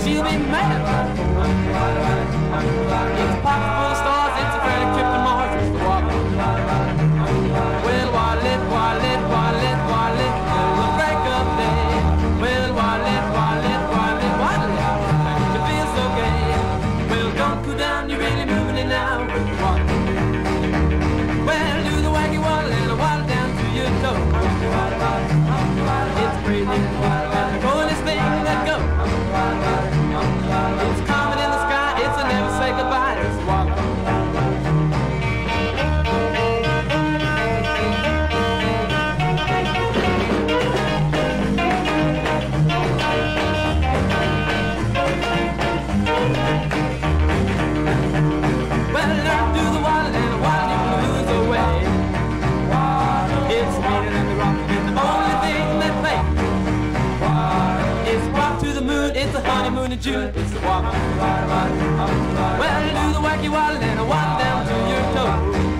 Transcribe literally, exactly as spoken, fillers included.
she'll be mad. It's a pocket full of stars, it's a credit trip to Mars, it's the walk. Well, wallet, wallet, wallet, wallet, till the break of day. Well, wallet, wallet, wallet, wallet, you feel so gay. Well, don't cool down, you're really moving it now. Walk. Well, do the wacky waddle and a waddle down to your toe. It's crazy, and the coolest thing that goes. It's comet in the sky, it's a never say goodbye, it's a walk. Well, learn to do the waddle and a waddle you can lose away. It's sweeter than the rock, it's the only thing that plays. It's walk to the moon, it's the honeymoon in June, it's the walk. Well, do the wacky waddle and a waddle down to your toe.